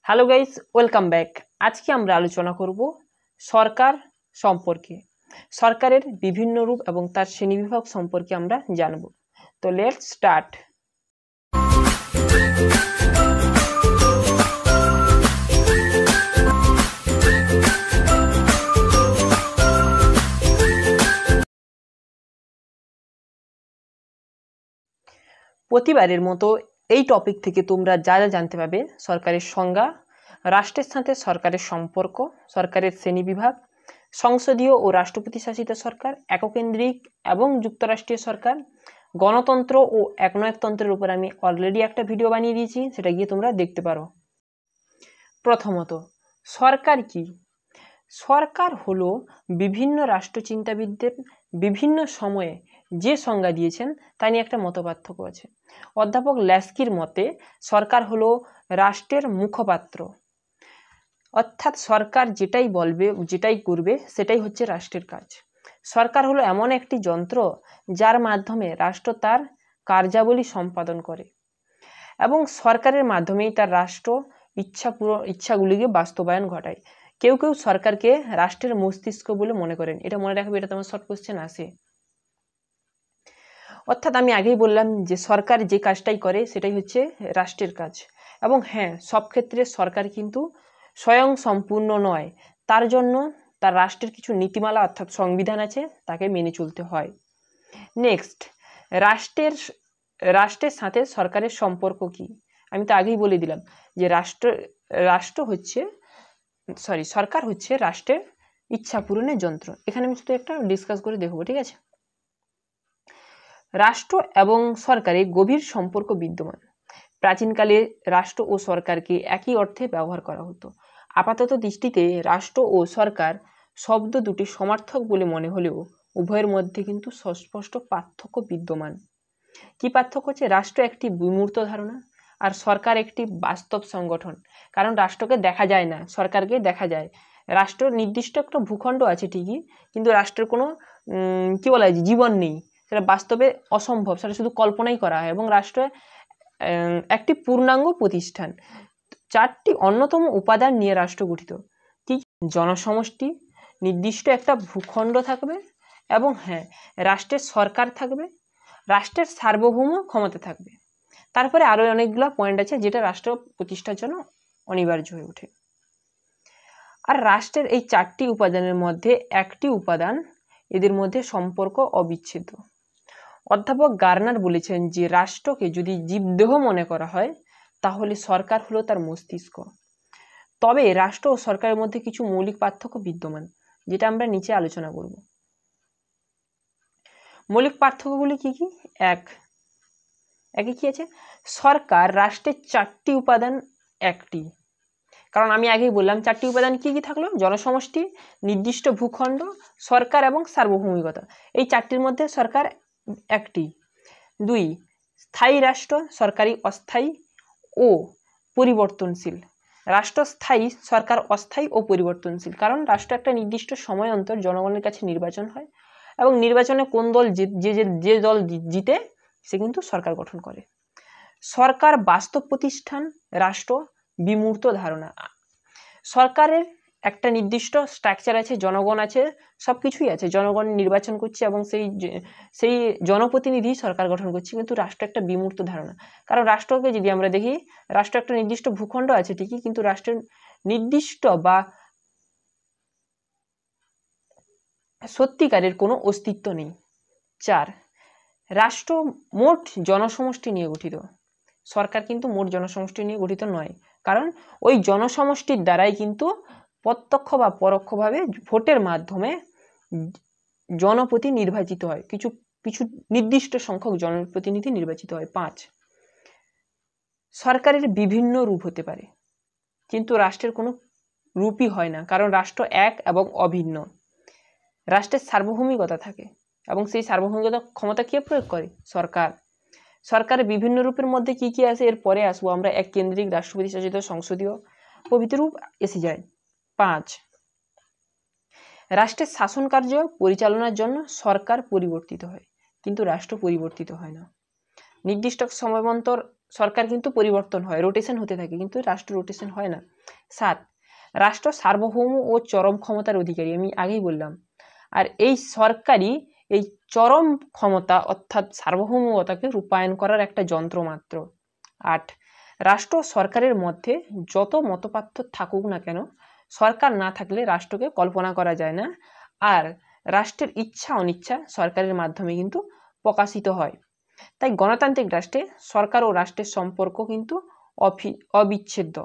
Hello guys, welcome back. আজকে আমরা আলোচনা করব সরকার সম্পর্কে। সরকারের বিভিন্ন রূপ এবং তার শ্রেণীবিভাগ সম্পর্কে আমরা জানব। তো লেটস স্টার্ট। প্রতিবারের মতো এই টপিক থেকে তোমরা যা যা জানতে পারবে: সরকারের সংজ্ঞা, রাষ্ট্রের সাথে সরকারের সম্পর্ক, সরকারের শ্রেণীবিভাগ, সংসদীয় ও রাষ্ট্রপতি শাসিত সরকার, এককেন্দ্রিক এবং যুক্তরাষ্ট্রীয় সরকার, গণতন্ত্র ও একনায়কতন্ত্রের উপর আমি অলরেডি একটা ভিডিও বানিয়ে দিয়েছি, সেটা গিয়ে তোমরা দেখতে পারো। প্রথমত, সরকার কি? সরকার হলো বিভিন্ন রাষ্ট্রচিন্তাবিদদের বিভিন্ন সময়ে যে সংজ্ঞা দিয়েছেন তা নিয়ে একটা মতপার্থক্য আছে। অধ্যাপক ল্যাস্কির মতে সরকার হলো রাষ্ট্রের মুখপাত্র, অর্থাৎ সরকার যেটাই বলবে, যেটাই করবে সেটাই হচ্ছে রাষ্ট্রের কাজ। সরকার হলো এমন একটি যন্ত্র যার মাধ্যমে রাষ্ট্র তার কার্যাবলী সম্পাদন করে এবং সরকারের মাধ্যমেই তার রাষ্ট্র ইচ্ছাগুলিকে বাস্তবায়ন ঘটায়। কেউ কেউ সরকারকে রাষ্ট্রের মস্তিষ্ক বলে মনে করেন। এটা মনে রাখবে, এটা তোমার শর্ট কোশ্চেন আসে। অর্থাৎ আমি আগেই বললাম যে সরকার যে কাজটাই করে সেটাই হচ্ছে রাষ্ট্রের কাজ। এবং হ্যাঁ, সব ক্ষেত্রে সরকার কিন্তু স্বয়ং সম্পূর্ণ নয়, তার জন্য তার রাষ্ট্রের কিছু নীতিমালা অর্থাৎ সংবিধান আছে, তাকে মেনে চলতে হয়। নেক্সট, রাষ্ট্রের সাথে সরকারের সম্পর্ক কি? আমি তো আগেই বলে দিলাম যে সরকার হচ্ছে রাষ্ট্রের ইচ্ছা পূরণের যন্ত্র। এখানে আমি শুধু একটা ডিসকাস করে দেখবো, ঠিক আছে? রাষ্ট্র এবং সরকারে গভীর সম্পর্ক বিদ্যমান। প্রাচীনকালে রাষ্ট্র ও সরকারকে একই অর্থে ব্যবহার করা হতো। আপাতত দৃষ্টিতে রাষ্ট্র ও সরকার শব্দ দুটি সমার্থক বলে মনে হলেও উভয়ের মধ্যে কিন্তু সুস্পষ্ট পার্থক্য বিদ্যমান। কি পার্থক্য হচ্ছে? রাষ্ট্র একটি বিমূর্ত ধারণা আর সরকার একটি বাস্তব সংগঠন। কারণ রাষ্ট্রকে দেখা যায় না, সরকারকে দেখা যায়। রাষ্ট্র নির্দিষ্ট একটা ভূখণ্ড আছে ঠিকই, কিন্তু রাষ্ট্রের কোনো কি বলা যায় জীবন নেই, সেটা বাস্তবে অসম্ভব, সেটা শুধু কল্পনাই করা হয়। এবং রাষ্ট্র একটি পূর্ণাঙ্গ প্রতিষ্ঠান। চারটি অন্যতম উপাদান নিয়ে রাষ্ট্র গঠিত। কি? জনসমষ্টি, নির্দিষ্ট একটা ভূখণ্ড থাকবে, এবং হ্যাঁ, রাষ্ট্রের সরকার থাকবে, রাষ্ট্রের সার্বভৌম ক্ষমতা থাকবে। তারপরে আরো অনেকগুলো পয়েন্ট আছে যেটা রাষ্ট্র প্রতিষ্ঠার জন্য অনিবার্য হয়ে ওঠে। আর রাষ্ট্রের এই চারটি উপাদানের মধ্যে একটি উপাদান, এদের মধ্যে সম্পর্ক অবিচ্ছেদ্য। অধ্যাপক গার্নার বলেছেন যে রাষ্ট্রকে যদি জীবদেহ মনে করা হয় তাহলে সরকার হলো তার মস্তিষ্ক। তবে রাষ্ট্র ও সরকারের মধ্যে কিছু মৌলিক পার্থক্য বিদ্যমান, যেটা আমরা নিচে আলোচনা করব। মৌলিক পার্থক্যগুলি কি কি? একে কি আছে? সরকার রাষ্ট্রের চারটি উপাদান একটি। কারণ আমি আগেই বললাম চারটি উপাদান কি কি থাকলো: জনসমষ্টি, নির্দিষ্ট ভূখণ্ড, সরকার এবং সার্বভৌমিকতা। এই চারটির মধ্যে সরকার একটি। 2, স্থায়ী রাষ্ট্র, সরকারি অস্থায়ী ও পরিবর্তনশীল। রাষ্ট্র স্থায়ী, সরকার অস্থায়ী ও পরিবর্তনশীল। কারণ রাষ্ট্র একটা নির্দিষ্ট সময় অন্তর জনগণের কাছে নির্বাচন হয় এবং নির্বাচনে কোন দল যে দল জিতে সে কিন্তু সরকার গঠন করে। সরকার বাস্তব প্রতিষ্ঠান, রাষ্ট্র বিমূর্ত ধারণা। সরকারের একটা নির্দিষ্ট স্ট্রাকচার আছে, জনগণ আছে, সবকিছুই আছে, জনগণ নির্বাচন করছে এবং সেই জনপ্রতিনিধি সরকার গঠন করছে। কিন্তু রাষ্ট্র একটা বিমূর্ত ধারণা। কারণ রাষ্ট্রকে যদি আমরা দেখি, রাষ্ট্র একটা নির্দিষ্ট ভূখণ্ড আছে ঠিকই, কিন্তু রাষ্ট্রের নির্দিষ্ট বা সত্যিকারের কোনো অস্তিত্ব নেই। 4, রাষ্ট্র মোট জনসমষ্টি নিয়ে গঠিত। সরকার কিন্তু মোট জনসমষ্টি নিয়ে গঠিত নয়, কারণ ওই জনসমষ্টির দ্বারাই কিন্তু প্রত্যক্ষ বা পরোক্ষভাবে ভোটের মাধ্যমে জনপ্রতিনিধি নির্বাচিত হয়, কিছু নির্দিষ্ট সংখ্যক জনপ্রতিনিধি নির্বাচিত হয়। 5, সরকারের বিভিন্ন রূপ হতে পারে, কিন্তু রাষ্ট্রের কোনো রূপই হয় না, কারণ রাষ্ট্র এক এবং অভিন্ন। রাষ্ট্রের সার্বভৌমিকতা থাকে এবং সেই সার্বভৌমিকতা ক্ষমতা কে প্রয়োগ করে? সরকার। সরকারের বিভিন্ন রূপের মধ্যে কি কি আছে এর পরে আসবো আমরা। এক কেন্দ্রিক, রাষ্ট্রপতি শাসিত, সংসদীয় প্রভৃতি রূপ এসে যায়। 5, রাষ্ট্রের শাসন কার্য পরিচালনার জন্য সরকার পরিবর্তিত হয়, কিন্তু রাষ্ট্র পরিবর্তিত হয় না। নির্দিষ্ট সময় অন্তর সরকার কিন্তু পরিবর্তন হয়, রোটেশন হতে থাকে, কিন্তু রাষ্ট্র রোটেশন হয় না। 7, রাষ্ট্র সার্বভৌম ও চরম ক্ষমতার অধিকারী, আমি আগেই বললাম। আর এই চরম ক্ষমতা অর্থাৎ সার্বভৌমতাকে রূপায়ণ করার একটা যন্ত্র মাত্র। 8, রাষ্ট্র সরকারের মধ্যে যত মতপার্থক্য থাকুক না কেন, সরকার না থাকলে রাষ্ট্রকে কল্পনা করা যায় না। আর রাষ্ট্রের ইচ্ছা অনিচ্ছা সরকারের মাধ্যমে কিন্তু প্রকাশিত হয়। তাই গণতান্ত্রিক রাষ্ট্রে সরকার ও রাষ্ট্রের সম্পর্ক কিন্তু অবিচ্ছেদ্য।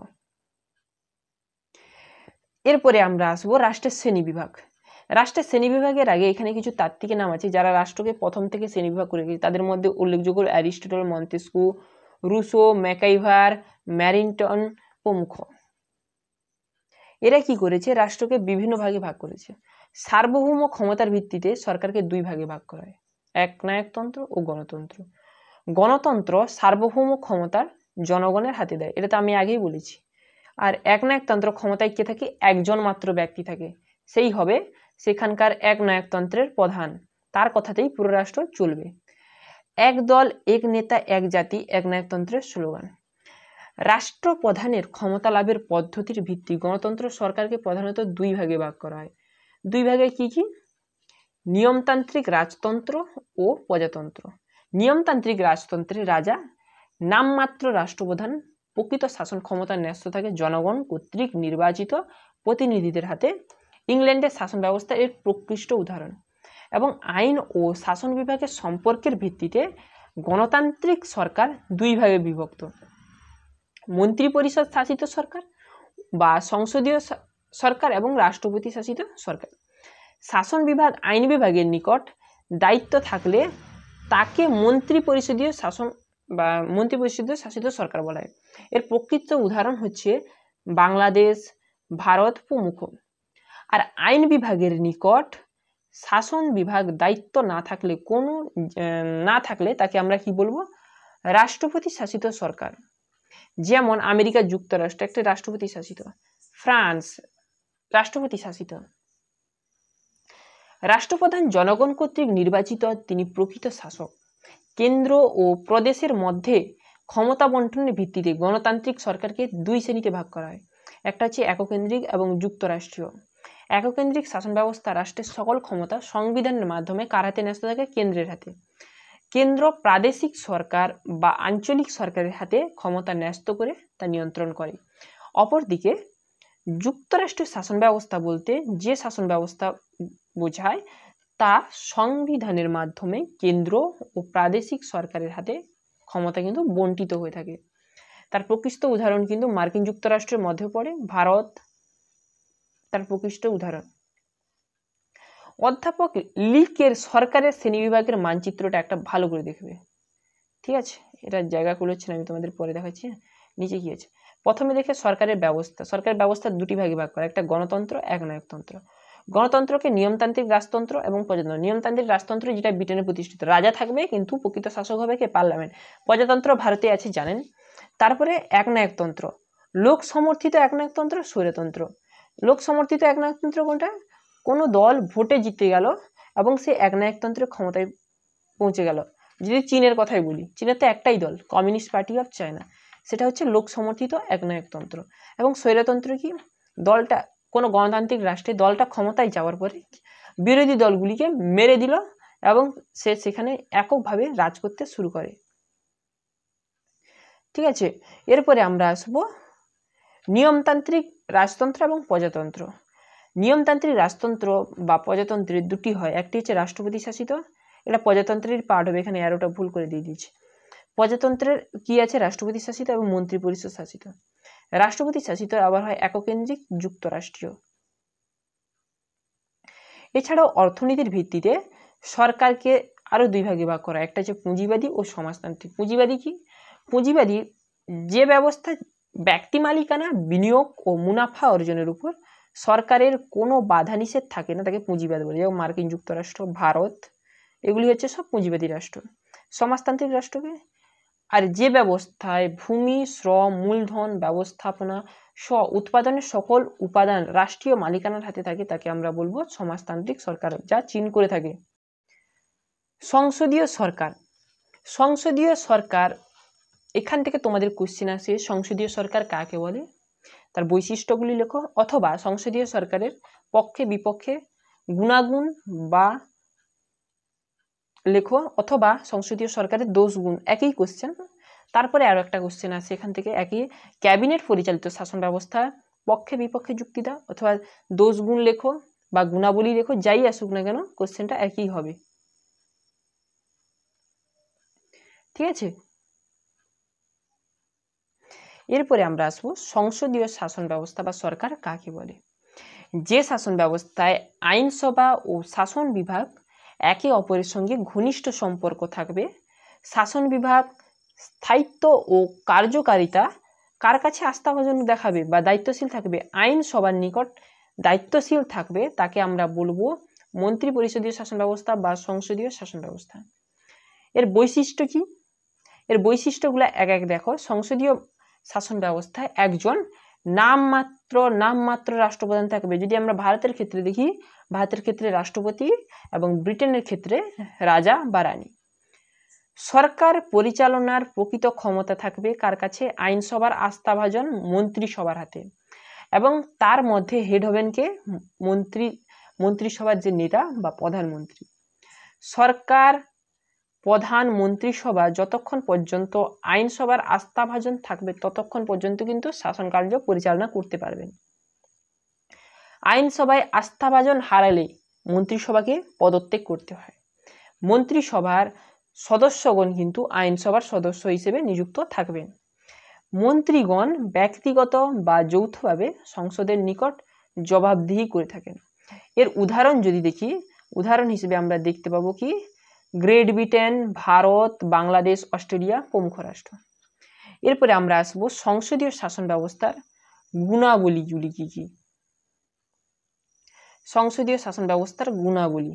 এরপরে আমরা আসবো রাষ্ট্রের শ্রেণীবিভাগ। রাষ্ট্রের শ্রেণীবিভাগের আগে এখানে কিছু তাত্ত্বিকের নাম আছে যারা রাষ্ট্রকে প্রথম থেকে শ্রেণীবিভাগ করে গেছে। তাদের মধ্যে উল্লেখযোগ্য Aristotle, Montesquieu, Rousseau, MacIver, Harrington প্রমুখ। এরা কি করেছে? রাষ্ট্রকে বিভিন্ন ভাগে ভাগ করেছে। সার্বভৌম ক্ষমতার ভিত্তিতে সরকারকে দুই ভাগে ভাগ করা হয়, একনায়কতন্ত্র ও গণতন্ত্র। গণতন্ত্র সার্বভৌম ক্ষমতার জনগণের হাতে দেয়, এটা তো আমি আগেই বলেছি। আর একনায়কতন্ত্র ক্ষমতায় কে থাকে? একজন মাত্র ব্যক্তি থাকে, সেই হবে সেখানকার একনায়কতন্ত্রের প্রধান, তার কথাতেই পুরো রাষ্ট্র চলবে। এক দল, এক নেতা, এক জাতি একনায়কতন্ত্রের স্লোগান। রাষ্ট্রপ্রধানের ক্ষমতা লাভের পদ্ধতির ভিত্তি গণতন্ত্র সরকারকে প্রধানত দুই ভাগে ভাগ করা হয়। দুই ভাগে কি কি? নিয়মতান্ত্রিক রাজতন্ত্র ও প্রজাতন্ত্র। নিয়মতান্ত্রিক রাজতন্ত্রে রাজা নামমাত্র রাষ্ট্রপ্রধান, প্রকৃত শাসন ক্ষমতা ন্যস্ত থাকে জনগণ কর্তৃক নির্বাচিত প্রতিনিধিদের হাতে। ইংল্যান্ডের শাসন ব্যবস্থা এর প্রকৃষ্ট উদাহরণ। এবং আইন ও শাসন বিভাগের সম্পর্কের ভিত্তিতে গণতান্ত্রিক সরকার দুই ভাগে বিভক্ত, মন্ত্রী পরিষদ শাসিত সরকার বা সংসদীয় সরকার এবং রাষ্ট্রপতি শাসিত সরকার। শাসন বিভাগ আইন বিভাগের নিকট দায়িত্ব থাকলে তাকে মন্ত্রী পরিষদীয় শাসন বা মন্ত্রী পরিষদীয় শাসিত সরকার বলা হয়। এর প্রকৃত উদাহরণ হচ্ছে বাংলাদেশ, ভারত প্রমুখ। আর আইন বিভাগের নিকট শাসন বিভাগ দায়িত্ব না থাকলে তাকে আমরা কি বলবো? রাষ্ট্রপতি শাসিত সরকার। যেমন আমেরিকা যুক্তরাষ্ট্র একটা রাষ্ট্রপতি শাসিত, ফ্রান্স রাষ্ট্রপতি শাসিত। রাষ্ট্রপ্রধান জনগণ কর্তৃক নির্বাচিত, তিনি প্রকৃত শাসক। কেন্দ্র ও প্রদেশের মধ্যে ক্ষমতা বন্টনের ভিত্তিতে গণতান্ত্রিক সরকারকে দুই শ্রেণীতে ভাগ করা হয়, একটা হচ্ছে এককেন্দ্রিক এবং যুক্তরাষ্ট্রীয়। এককেন্দ্রিক শাসন ব্যবস্থা রাষ্ট্রের সকল ক্ষমতা সংবিধানের মাধ্যমে কার হাতে ন্যস্ত থাকে? কেন্দ্রের হাতে। কেন্দ্র প্রাদেশিক সরকার বা আঞ্চলিক সরকারের হাতে ক্ষমতা ন্যস্ত করে তা নিয়ন্ত্রণ করে। অপরদিকে যুক্তরাষ্ট্রীয় শাসন ব্যবস্থা বলতে যে শাসন ব্যবস্থা বোঝায় তা সংবিধানের মাধ্যমে কেন্দ্র ও প্রাদেশিক সরকারের হাতে ক্ষমতা কিন্তু বন্টিত হয়ে থাকে। তার প্রকৃষ্ট উদাহরণ কিন্তু মার্কিন যুক্তরাষ্ট্রের মধ্যে পড়ে, ভারত তার প্রকৃষ্ট উদাহরণ। অধ্যাপক লিকের সরকারের শ্রেণীবিভাগের মানচিত্রটা একটা ভালো করে দেখবে, ঠিক আছে? এটা জায়গা খুলেছে, আমি তোমাদের পরে দেখাচ্ছি। নিচে কি আছে? প্রথমে দেখে সরকারের ব্যবস্থা। সরকারের ব্যবস্থা দুটি ভাগে ভাগ করা, একটা গণতন্ত্র, একনায়কতন্ত্র। গণতন্ত্রকে নিয়মতান্ত্রিক রাজতন্ত্র এবং প্রজাতন্ত্র। নিয়মতান্ত্রিক রাজতন্ত্র যেটা ব্রিটেনে প্রতিষ্ঠিত, রাজা থাকবে কিন্তু প্রকৃত শাসক হবে কে? পার্লামেন্ট। প্রজাতন্ত্র ভারতে আছে জানেন। তারপরে একনায়কতন্ত্র, লোক সমর্থিত একনায়কতন্ত্র, স্বৈরতন্ত্র। লোক সমর্থিত একনায়কতন্ত্র কোনটা? কোনো দল ভোটে জিতে গেল এবং সে একনায়কতন্ত্রের ক্ষমতায় পৌঁছে গেল। যদি চীনের কথাই বলি, চীনের তো একটাই দল, কমিউনিস্ট পার্টি অফ চায়না, সেটা হচ্ছে লোক সমর্থিত একনায়কতন্ত্র। এবং স্বৈরতন্ত্র কি? দলটা কোনো গণতান্ত্রিক রাষ্ট্রে দলটা ক্ষমতায় যাওয়ার পরে বিরোধী দলগুলিকে মেরে দিল এবং সে সেখানে এককভাবে রাজ করতে শুরু করে, ঠিক আছে? এরপরে আমরা আসবো নিয়মতান্ত্রিক রাজতন্ত্র এবং প্রজাতন্ত্র। নিয়মতান্ত্রিক রাজতন্ত্র বা প্রজাতন্ত্রের দুটি হয়, একটি হচ্ছে রাষ্ট্রপতি শাসিত, এটা প্রজাতন্ত্রের পার্ট হবে, এখানে অ্যারোটা ভুল করে দিয়ে দিয়েছে। প্রজাতন্ত্রের কি আছে? রাষ্ট্রপতি শাসিত এবং মন্ত্রী পরিষদ শাসিত। রাষ্ট্রপতি শাসিত আবার হয় এককেন্দ্রিক যুক্তরাষ্ট্রীয়। এছাড়াও অর্থনীতির ভিত্তিতে সরকারকে আরো দুই ভাগে ভাগ করা, একটা হচ্ছে পুঁজিবাদী ও সমাজতান্ত্রিক। পুঁজিবাদী কি? পুঁজিবাদী যে ব্যবস্থা ব্যক্তি মালিকানা, বিনিয়োগ ও মুনাফা অর্জনের উপর সরকারের কোনো বাধা নিষেধ থাকে না, তাকে পুঁজিবাদ বলে। যেমন মার্কিন যুক্তরাষ্ট্র, ভারত, এগুলি হচ্ছে সব পুঁজিবাদী রাষ্ট্র। সমাজতান্ত্রিক রাষ্ট্রকে আর যে ব্যবস্থায় ভূমি, শ্রম, মূলধন ব্যবস্থাপনা উৎপাদনের সকল উপাদান রাষ্ট্রীয় মালিকানার হাতে থাকে তাকে আমরা বলবো সমাজতান্ত্রিক সরকার, যা চীন করে থাকে। সংসদীয় সরকার। সংসদীয় সরকার এখান থেকে তোমাদের কোশ্চেন আসে সংসদীয় সরকার কাকে বলে, তার বৈশিষ্ট্যগুলি লেখো, অথবা সংসদীয় সরকারের পক্ষে বিপক্ষে গুণাগুণ বা লেখো, অথবা সংসদীয় সরকারের দোষ গুণ, একই কোশ্চেন। তারপরে আরো একটা কোশ্চেন আছে এখান থেকে, একই ক্যাবিনেট পরিচালিত শাসন ব্যবস্থা পক্ষে বিপক্ষে যুক্তি দাও, অথবা দোষ গুণ লেখো বা গুণাবলী লেখো, যাই আসুক না কেন কোশ্চেনটা একই হবে। ঠিক আছে, এরপরে আমরা আসবো সংসদীয় শাসন ব্যবস্থা বা সরকার কাকে বলে। যে শাসন ব্যবস্থায় আইনসভা ও শাসন বিভাগ একে অপরের সঙ্গে ঘনিষ্ঠ সম্পর্ক থাকবে, শাসন বিভাগ স্থায়িত্ব ও কার্যকারিতা কার কাছে আস্থাভাজন দেখাবে বা দায়িত্বশীল থাকবে, আইনসভার নিকট দায়িত্বশীল থাকবে, তাকে আমরা বলবো মন্ত্রী পরিষদীয় শাসন ব্যবস্থা বা সংসদীয় শাসন ব্যবস্থা। এর বৈশিষ্ট্য কি, এর বৈশিষ্ট্যগুলো এক এক দেখো। সংসদীয় শাসন ব্যবস্থায় একজন নামমাত্র রাষ্ট্রপ্রধান থাকবে। যদি আমরা ভারতের ক্ষেত্রে দেখি, ভারতের ক্ষেত্রে রাষ্ট্রপতি এবং ব্রিটেনের ক্ষেত্রে রাজা বা রানী। সরকার পরিচালনার প্রকৃত ক্ষমতা থাকবে কার কাছে, আইনসভার আস্থাভাজন মন্ত্রিসভার হাতে, এবং তার মধ্যে হেড হবেন কে, মন্ত্রিসভার যে নেতা বা প্রধানমন্ত্রী। সরকার প্রধান মন্ত্রিসভা যতক্ষণ পর্যন্ত আইনসভার আস্থাভাজন থাকবে ততক্ষণ পর্যন্ত কিন্তু শাসন কার্য পরিচালনা করতে পারবেন। আইনসভায় আস্থাভাজন হারালে মন্ত্রিসভাকে পদত্যাগ করতে হয়। মন্ত্রিসভার সদস্যগণ কিন্তু আইনসভার সদস্য হিসেবে নিযুক্ত থাকবেন। মন্ত্রীগণ ব্যক্তিগত বা যৌথভাবে সংসদের নিকট জবাবদিহি করে থাকেন। এর উদাহরণ যদি দেখি, উদাহরণ হিসেবে আমরা দেখতে পাবো কি, Great Britain, Bharat, Bangladesh, Australia প্রমুখ রাষ্ট্র। এরপরে আমরা আসবো সংসদীয় শাসন ব্যবস্থার গুণাবলীগুলি কি কি। সংসদীয় শাসন ব্যবস্থার গুণাবলী।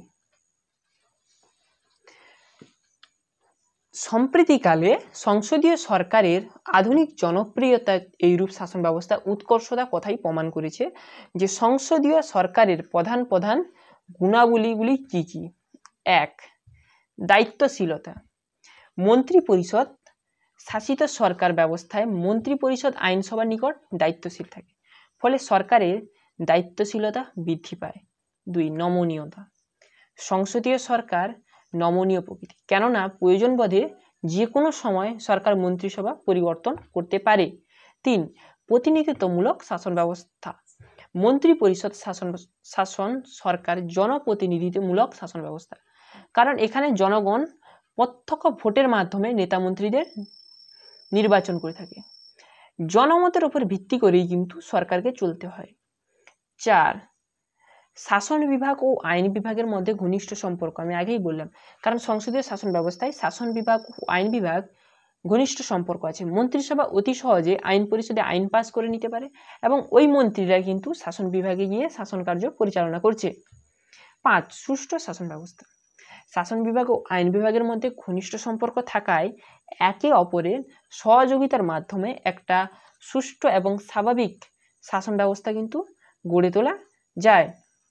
সম্প্রতিকালে সংসদীয় সরকারের আধুনিক জনপ্রিয়তা এইরূপ শাসন ব্যবস্থা উৎকর্ষতা কথাই প্রমাণ করেছে যে সংসদীয় সরকারের প্রধান প্রধান গুণাবলীগুলি কি কি। এক, দায়িত্বশীলতা। মন্ত্রী পরিষদ শাসিত সরকার ব্যবস্থায় মন্ত্রী পরিষদ আইনসভার নিকট দায়িত্বশীল থাকে, ফলে সরকারের দায়িত্বশীলতা বৃদ্ধি পায়। দুই, নমনীয়তা। সংসদীয় সরকার নমনীয় প্রকৃতি, কেননা প্রয়োজন বোধে যে কোনো সময় সরকার মন্ত্রিসভা পরিবর্তন করতে পারে। তিন, প্রতিনিধিত্বমূলক শাসন ব্যবস্থা। মন্ত্রী পরিষদ শাসন সরকার জনপ্রতিনিধিত্বমূলক শাসন ব্যবস্থা, কারণ এখানে জনগণ প্রত্যক্ষ ভোটের মাধ্যমে নেতা মন্ত্রীদের নির্বাচন করে থাকে। জনমতের উপর ভিত্তি করেই কিন্তু সরকারকে চলতে হয়। চার, শাসন বিভাগ ও আইন বিভাগের মধ্যে ঘনিষ্ঠ সম্পর্ক। আমি আগেই বললাম, কারণ সংসদীয় শাসন ব্যবস্থায় শাসন বিভাগ ও আইন বিভাগ ঘনিষ্ঠ সম্পর্ক আছে। মন্ত্রিসভা অতি সহজে আইন পরিষদে আইন পাস করে নিতে পারে এবং ওই মন্ত্রীরা কিন্তু শাসন বিভাগে গিয়ে শাসন কার্য পরিচালনা করছে। পাঁচ, সুষ্ঠু শাসন ব্যবস্থা। শাসন বিভাগ ও আইন বিভাগের মধ্যে ঘনিষ্ঠ সম্পর্ক থাকায় একে অপরের সহযোগিতার মাধ্যমে একটা সুষ্ঠু এবং স্বাভাবিক শাসন ব্যবস্থা কিন্তু গড়ে তোলা যায়।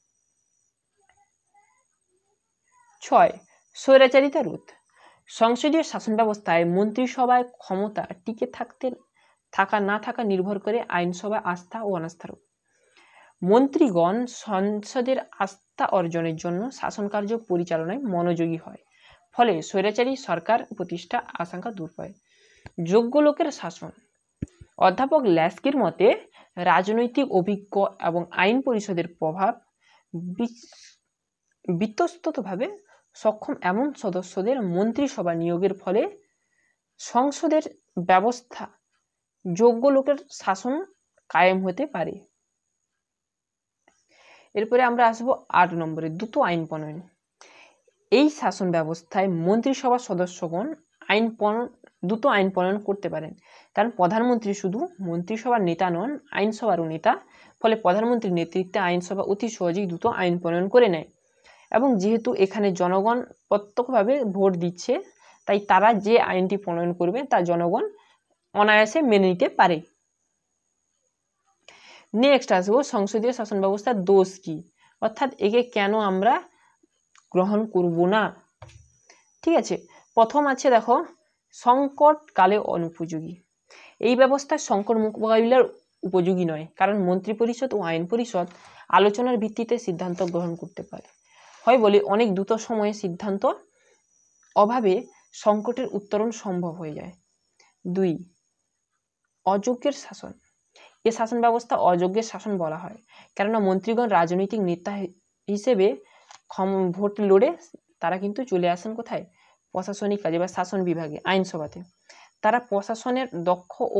ছয়, স্বৈরাচারিতা রোধ। সংসদীয় শাসন ব্যবস্থায় মন্ত্রিসভায় ক্ষমতা টিকে থাকা না থাকা নির্ভর করে আইনসভা আস্থা ও অনাস্থার উপর। মন্ত্রীগণ সংসদের আস্থা অর্জনের জন্য শাসন কার্য পরিচালনায় মনোযোগী হয়, ফলে স্বৈরাচারী সরকার প্রতিষ্ঠা আশঙ্কা দূর পায়। যোগ্য লোকের শাসন। অধ্যাপক ল্যাস্কির মতে রাজনৈতিক অভিজ্ঞ এবং আইন পরিষদের প্রভাব বিতস্ততভাবে সক্ষম এমন সদস্যদের মন্ত্রিসভা নিয়োগের ফলে সংসদের ব্যবস্থা যোগ্য লোকের শাসন কায়েম হতে পারে। এরপরে আমরা আসবো 8 নম্বরে, দ্রুত আইন প্রণয়ন। এই শাসন ব্যবস্থায় মন্ত্রিসভার সদস্যগণ দ্রুত আইন প্রণয়ন করতে পারেন, কারণ প্রধানমন্ত্রী শুধু মন্ত্রিসভার নেতা নন, আইনসভারও নেতা, ফলে প্রধানমন্ত্রীর নেতৃত্বে আইনসভা অতি সহজেই দ্রুত আইন প্রণয়ন করে নেয়। এবং যেহেতু এখানে জনগণ প্রত্যক্ষভাবে ভোট দিচ্ছে, তাই তারা যে আইনটি প্রণয়ন করবে তা জনগণ অনায়াসে মেনে নিতে পারে। নেক্সট আসবো সংসদীয় শাসন ব্যবস্থার দোষ কি, অর্থাৎ একে কেন আমরা গ্রহণ করব না। ঠিক আছে, প্রথম আছে দেখো সংকটকালে অনুপযোগী। এই ব্যবস্থা সংকট মোকাবিলার উপযোগী নয়, কারণ মন্ত্রিপরিষদ ও আইন পরিষদ আলোচনার ভিত্তিতে সিদ্ধান্ত গ্রহণ করতে পারে। হয় বলে অনেক দ্রুত সময়ে সিদ্ধান্ত অভাবে সংকটের উত্তরণ সম্ভব হয়ে যায়। 2. অযোগ্যের শাসন। এ শাসন ব্যবস্থা অযোগ্যের শাসন বলা হয়, কেননা মন্ত্রীগণ রাজনৈতিক নেতা হিসেবে ভোট লড়ে তারা কিন্তু চলে আসেন কোথায়? প্রশাসনিক কাজে বা শাসন বিভাগে, আইনসভাতে। তারা প্রশাসনের দক্ষ ও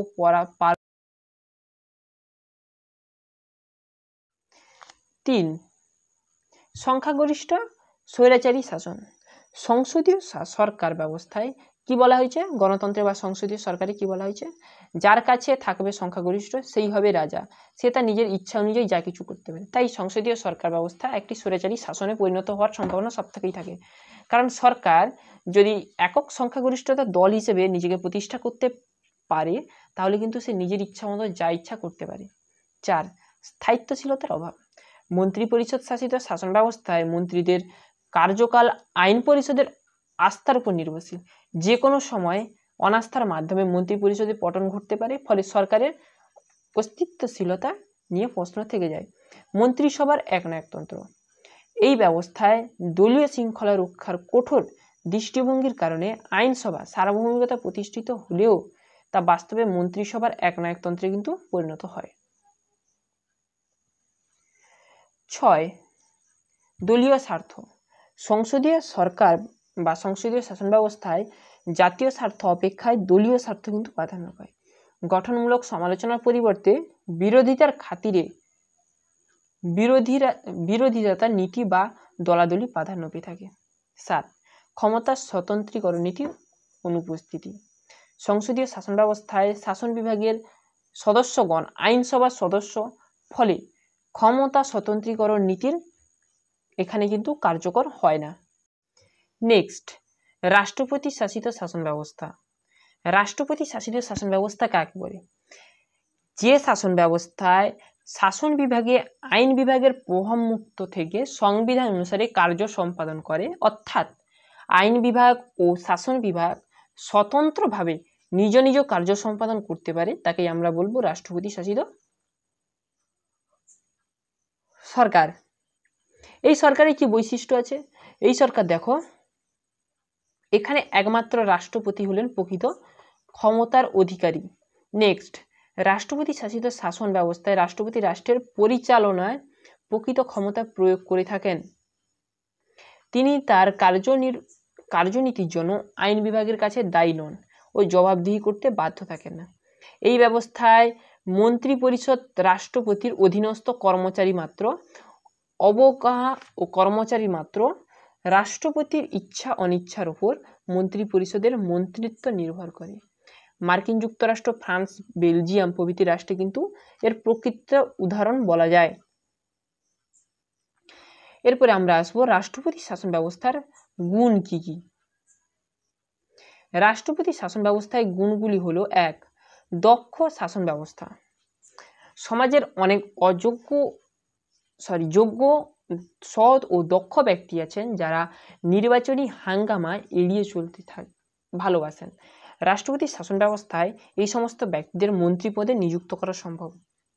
3. সংখ্যাগরিষ্ঠ স্বৈরাচারী শাসন। সংসদীয় সরকার ব্যবস্থায় কি বলা হয়েছে? গণতন্ত্রে বা সংসদীয় সরকারে কি বলা হয়েছে? যার কাছে থাকবে সংখ্যাগরিষ্ঠ সেই হবে রাজা, সে তার নিজের ইচ্ছা অনুযায়ী যা কিছু করতে পারে। তাই সংসদীয় সরকার ব্যবস্থা একটি স্বৈরাচারী শাসনে পরিণত হওয়ার সম্ভাবনা সব থেকেই থাকে, কারণ সরকার যদি একক সংখ্যাগরিষ্ঠতা দল হিসেবে নিজেকে প্রতিষ্ঠা করতে পারে তাহলে কিন্তু সে নিজের ইচ্ছা মতো যা ইচ্ছা করতে পারে। 4. স্থায়িত্বশীলতার অভাব। মন্ত্রী পরিষদ শাসিত শাসন ব্যবস্থায় মন্ত্রীদের কার্যকাল আইন পরিষদের আস্থার উপর নির্ভরশীল। যে কোনো সময় অনাস্থার মাধ্যমে মন্ত্রী পরিষদে পতন ঘটতে পারে, ফলে সরকারের অস্তিত্বশীলতা নিয়ে প্রশ্ন থেকে যায়। মন্ত্রিসভার একনায়কতন্ত্র। এই ব্যবস্থায় দলীয় শৃঙ্খলা রক্ষার কঠোর দৃষ্টিভঙ্গির কারণে আইনসভা সার্বভৌমিকতা প্রতিষ্ঠিত হলেও তা বাস্তবে মন্ত্রিসভার একনায়কতন্ত্রে কিন্তু পরিণত হয়। 6. দলীয় স্বার্থ। সংসদীয় সরকার বা সংসদীয় শাসন ব্যবস্থায় জাতীয় স্বার্থ অপেক্ষায় দলীয় স্বার্থ কিন্তু প্রাধান্য পায়। গঠনমূলক সমালোচনার পরিবর্তে বিরোধিতার খাতিরে বিরোধিতার নীতি বা দলাদলি প্রাধান্য পেয়ে থাকে। 7. ক্ষমতার স্বতন্ত্রীকরণ নীতির অনুপস্থিতি। সংসদীয় শাসন ব্যবস্থায় শাসন বিভাগের সদস্যগণ আইনসভার সদস্য, ফলে ক্ষমতা স্বতন্ত্রীকরণ নীতির এখানে কিন্তু কার্যকর হয় না। নেক্সট, রাষ্ট্রপতি শাসিত শাসন ব্যবস্থা। রাষ্ট্রপতি শাসিত শাসন ব্যবস্থা কাকে বলে? যে শাসন ব্যবস্থায় শাসন বিভাগে আইন বিভাগের প্রভাব মুক্ত থেকে সংবিধান অনুসারে কার্য সম্পাদন করে, অর্থাৎ আইন বিভাগ ও শাসন বিভাগ স্বতন্ত্রভাবে নিজ নিজ কার্য সম্পাদন করতে পারে, তাকে আমরা বলবো রাষ্ট্রপতি শাসিত সরকার। এই সরকারের কি বৈশিষ্ট্য আছে? এই সরকার দেখো, এখানে একমাত্র রাষ্ট্রপতি হলেন প্রকৃত ক্ষমতার অধিকারী। নেক্সট, রাষ্ট্রপতি শাসিত শাসন ব্যবস্থায় রাষ্ট্রপতি রাষ্ট্রের পরিচালনায় প্রকৃত ক্ষমতা প্রয়োগ করে থাকেন। তিনি তার কার্যনীতির জন্য আইন বিভাগের কাছে দায়ী নন ও জবাবদিহি করতে বাধ্য থাকেন না। এই ব্যবস্থায় মন্ত্রী পরিষদ রাষ্ট্রপতির অধীনস্থ কর্মচারী মাত্র, অবজ্ঞা ও কর্মচারী মাত্র। রাষ্ট্রপতির ইচ্ছা অনিচ্ছার উপর মন্ত্রী পরিষদের মন্ত্রিত্ব নির্ভর করে। মার্কিন যুক্তরাষ্ট্র, ফ্রান্স, বেলজিয়াম প্রভৃতি রাষ্ট্রে কিন্তু এর প্রকৃত উদাহরণ বলা যায়। এরপরে আমরা আসবো রাষ্ট্রপতি শাসন ব্যবস্থার গুণ কি কি। রাষ্ট্রপতি শাসন ব্যবস্থায় গুণগুলি হলো: 1. দক্ষ শাসন ব্যবস্থা। সমাজের অনেক যোগ্য, সৎ ও দক্ষ ব্যক্তি আছেন যারা নির্বাচনী হাঙ্গামা এড়িয়ে চলতে ভালোবাসেন। রাষ্ট্রপতি শাসন ব্যবস্থায় এই সমস্ত ব্যক্তিদের মন্ত্রী পদে নিযুক্ত করা সম্ভব,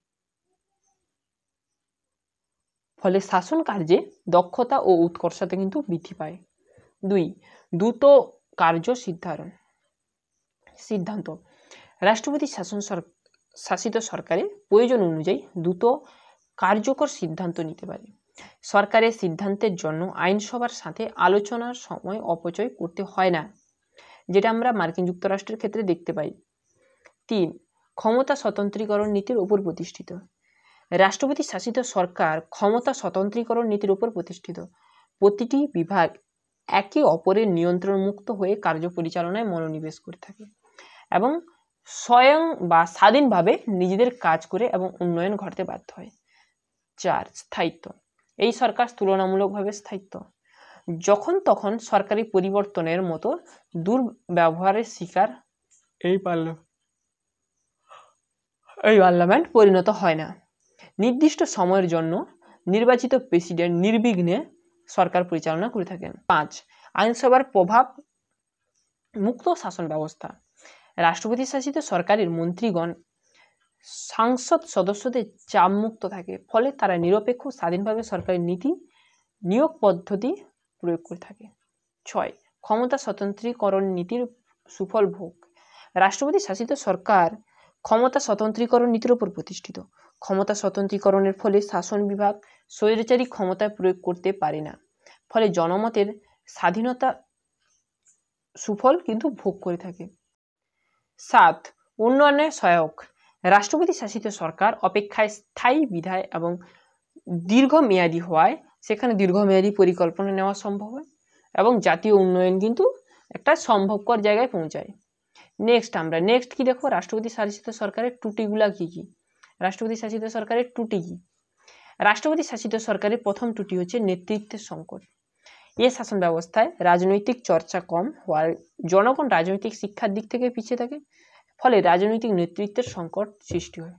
ফলে শাসন কার্যে দক্ষতা ও উৎকর্ষতা কিন্তু বৃদ্ধি পায়। 2. দ্রুত কার্য সিদ্ধান্ত। রাষ্ট্রপতি শাসিত সরকারে প্রয়োজন অনুযায়ী দ্রুত কার্যকর সিদ্ধান্ত নিতে পারে। সরকারের সিদ্ধান্তের জন্য আইনসভার সাথে আলোচনার সময় অপচয় করতে হয় না, যেটা আমরা মার্কিন যুক্তরাষ্ট্রের ক্ষেত্রে দেখতে পাই। 3. ক্ষমতা স্বতন্ত্রীকরণ নীতির উপর প্রতিষ্ঠিত। রাষ্ট্রপতি শাসিত সরকার ক্ষমতা স্বতন্ত্রীকরণ নীতির উপর প্রতিষ্ঠিত। প্রতিটি বিভাগ একে অপরের নিয়ন্ত্রণ মুক্ত হয়ে কার্য পরিচালনায় মনোনিবেশ করে থাকে এবং স্বয়ং বা স্বাধীনভাবে নিজেদের কাজ করে এবং উন্নয়ন ঘটাতে বাধ্য হয়। 4. স্থায়িত্ব। এই সরকার তুলনামূলকভাবে স্থায়িত্ব। যখন তখন সরকারি পরিবর্তনের মতো দুর্ব্যবহারের শিকার এই পার্লামেন্ট পরিণত হয় না। নির্দিষ্ট সময়ের জন্য নির্বাচিত প্রেসিডেন্ট নির্বিঘ্নে সরকার পরিচালনা করে থাকেন। 5. আইনসভার প্রভাব মুক্ত শাসন ব্যবস্থা। রাষ্ট্রপতি শাসিত সরকারের মন্ত্রীগণ সাংসদ সদস্যদের চাপ মুক্ত থাকে, ফলে তারা নিরপেক্ষ স্বাধীনভাবে সরকারি নীতি নিয়োগ পদ্ধতি প্রয়োগ করে থাকে। 6. ক্ষমতা স্বতন্ত্রীকরণ নীতির সুফল ভোগ। রাষ্ট্রপতি শাসিত সরকার ক্ষমতা স্বতন্ত্রীকরণ নীতির উপর প্রতিষ্ঠিত। ক্ষমতা স্বতন্ত্রীকরণের ফলে শাসন বিভাগ স্বৈরাচারী ক্ষমতা প্রয়োগ করতে পারে না, ফলে জনমতের স্বাধীনতা সুফল কিন্তু ভোগ করে থাকে। 7. উন্নয়নে সহায়ক। রাষ্ট্রপতি শাসিত সরকার অপেক্ষায় স্থায়ী বিধায় এবং দীর্ঘমেয়াদী হওয়ায় সেখানে দীর্ঘমেয়াদী পরিকল্পনা নেওয়া সম্ভব হয় এবং জাতীয় উন্নয়ন কিন্তু একটা সম্ভবকর জায়গায় পৌঁছায়। নেক্সট কি দেখো, রাষ্ট্রপতি শাসিত সরকারের ত্রুটিগুলা কি কি। রাষ্ট্রপতি শাসিত সরকারের ত্রুটি কি? রাষ্ট্রপতি শাসিত সরকারের প্রথম ত্রুটি হচ্ছে নেতৃত্বের সংকট। এ শাসন ব্যবস্থায় রাজনৈতিক চর্চা কম হওয়ার জনগণ রাজনৈতিক শিক্ষার দিক থেকে পিছিয়ে থাকে, ফলে রাজনৈতিক নেতৃত্বের সংকট সৃষ্টি হয়।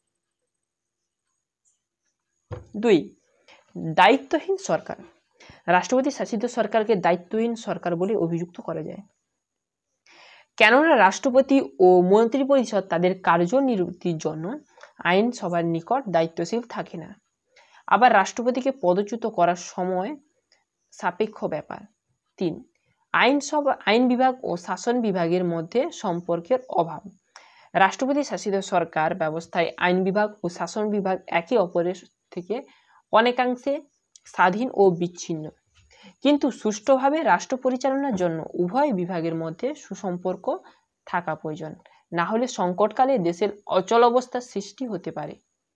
2. দায়িত্বহীন সরকার। রাষ্ট্রপতি শাসিত সরকারকে দায়িত্বহীন সরকার বলে অভিযুক্ত করা যায়, কেননা রাষ্ট্রপতি ও মন্ত্রিপরিষদ তাদের কার্যনির্বাহের জন্য আইনসভার নিকট দায়িত্বশীল থাকে না। আবার রাষ্ট্রপতিকে পদচ্যুত করার সময় সাপেক্ষ ব্যাপার। 3. আইন বিভাগ ও শাসন বিভাগের মধ্যে সম্পর্কের অভাব। রাষ্ট্রপতি শাসিত সরকার ব্যবস্থায় আইন বিভাগ ও শাসন বিভাগ একে অপরের থেকে অনেকাংশে স্বাধীন ও বিচ্ছিন্ন, কিন্তু সুষ্ঠুভাবে রাষ্ট্র পরিচালনার জন্য উভয় বিভাগের মধ্যে সুসম্পর্ক থাকা প্রয়োজন, না হলে সংকটকালে দেশের অচল অবস্থার সৃষ্টি হতে পারে।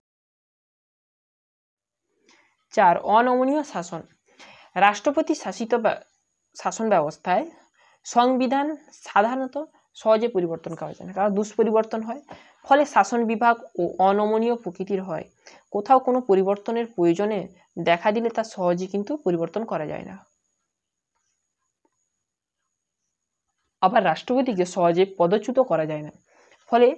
4. অনমনীয় শাসন। রাষ্ট্রপতি শাসিত শাসন ব্যবস্থায় সংবিধান সাধারণত সহজে পরিবর্তন করা যায় না, কারণ দুষ্পরিবর্তন হয়, ফলে শাসন বিভাগ ও অনমনীয় প্রকৃতির হয়। কোথাও কোনো পরিবর্তনের প্রয়োজনে দেখা দিলে তা সহজে কিন্তু পরিবর্তন করা যায় না। আবার রাষ্ট্রপতিকে সহজে পদচ্যুত করা যায় না, ফলে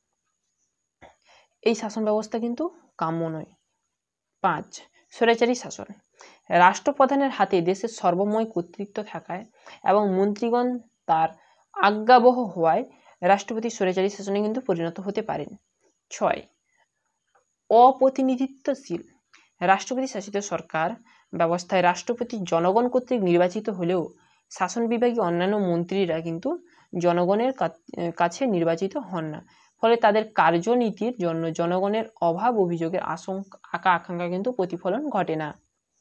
এই শাসন ব্যবস্থা কিন্তু কাম্য নয়। 5. স্বৈরাচারী শাসন। রাষ্ট্রপ্রধানের হাতে দেশের সর্বময় কর্তৃত্ব থাকায় এবং মন্ত্রীগণ তার আজ্ঞাবহ হওয়ায় রাষ্ট্রপতি স্বৈরাচারী শাসনে কিন্তু পরিণত হতে পারেন। 6. অপ্রতিনিধিত্বশীল। রাষ্ট্রপতি শাসিত সরকার ব্যবস্থায় রাষ্ট্রপতি জনগণ কর্তৃক নির্বাচিত হলেও শাসন বিভাগীয় অন্যান্য মন্ত্রীরা কিন্তু জনগণের কাছে নির্বাচিত হন না, ফলে তাদের কার্যনীতির জন্য জনগণের অভাব অভিযোগের আকাঙ্ক্ষা কিন্তু প্রতিফলন ঘটে না।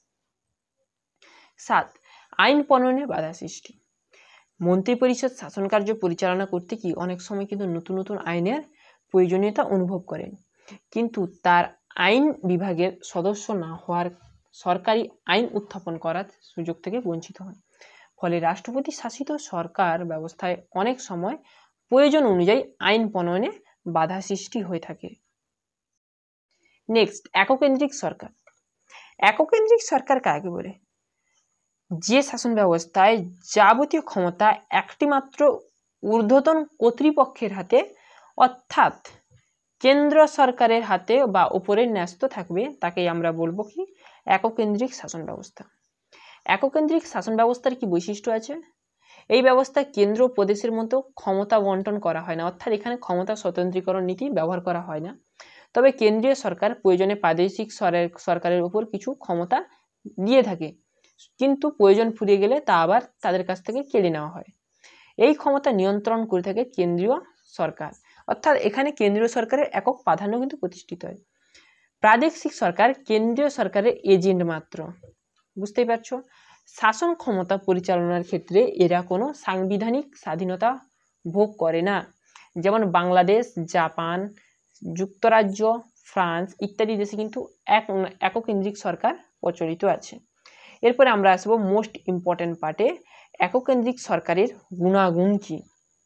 7. আইন প্রণয়নে বাধা সৃষ্টি। মন্ত্রিপরিষদ শাসন কার্য পরিচালনা করতে গিয়ে অনেক সময় কিন্তু নতুন নতুন আইনের প্রয়োজনীয়তা অনুভব করেন, কিন্তু তার আইন বিভাগের সদস্য না হওয়ার সরকারি আইন উত্থাপন করার সুযোগ থেকে বঞ্চিত হন, ফলে রাষ্ট্রপতি শাসিত সরকার ব্যবস্থায় অনেক সময় প্রয়োজন অনুযায়ী আইন প্রণয়নে বাধা সৃষ্টি হয়ে থাকে। নেক্সট, এককেন্দ্রিক সরকার। এককেন্দ্রিক সরকার কাকে বলে? যে শাসন ব্যবস্থায় যাবতীয় ক্ষমতা একটি মাত্র ঊর্ধ্বতন কর্তৃপক্ষের হাতে, অর্থাৎ কেন্দ্র সরকারের হাতে বা উপরে ন্যস্ত থাকবে, তাকেই আমরা বলবো কি এককেন্দ্রিক শাসন ব্যবস্থা। এককেন্দ্রিক শাসন ব্যবস্থার কি বৈশিষ্ট্য আছে? এই ব্যবস্থায় কেন্দ্র ও প্রদেশের মতো ক্ষমতা বন্টন করা হয় না, অর্থাৎ এখানে ক্ষমতা স্বতন্ত্রীকরণ নীতি ব্যবহার করা হয় না, তবে কেন্দ্রীয় সরকার প্রয়োজনে প্রাদেশিক সরকারের উপর কিছু ক্ষমতা দিয়ে থাকে, কিন্তু প্রয়োজন ফুরিয়ে গেলে তা আবার তাদের কাছ থেকে কেড়ে নেওয়া হয়। এই ক্ষমতা নিয়ন্ত্রণ করে থাকে কেন্দ্রীয় সরকার, অর্থাৎ এখানে কেন্দ্রীয় সরকারের একক প্রাধান্য কিন্তু প্রতিষ্ঠিত হয়। প্রাদেশিক সরকার কেন্দ্রীয় সরকারের এজেন্ট মাত্র। বুঝতেই পারছো, শাসন ক্ষমতা পরিচালনার ক্ষেত্রে এরা কোনো সাংবিধানিক স্বাধীনতা ভোগ করে না, যেমন বাংলাদেশ, জাপান, যুক্তরাজ্য, ফ্রান্স ইত্যাদি দেশে কিন্তু এককেন্দ্রিক সরকার প্রচলিত আছে। এরপরে আমরা আসবো মোস্ট ইম্পর্টেন্ট পার্টে, এককেন্দ্রিক সরকারের গুণাগুণ কি।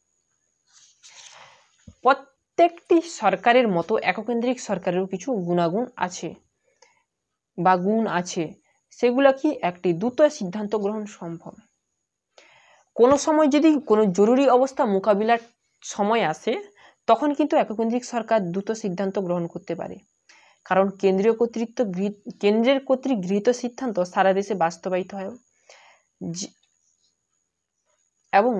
প্রত্যেকটি সরকারের মতো এককেন্দ্রিক সরকারেরও কিছু গুণাগুণ আছে বা গুণ আছে, সেগুলো কি? একটি দ্রুত সিদ্ধান্ত গ্রহণ সম্ভব। কোনো সময় যদি কোনো জরুরি অবস্থা মোকাবিলার সময় আসে, তখন কিন্তু এককেন্দ্রিক সরকার দ্রুত সিদ্ধান্ত গ্রহণ করতে পারে, কারণ কেন্দ্রের কর্তৃক গৃহীত সিদ্ধান্ত সারা দেশে বাস্তবায়িত হয় এবং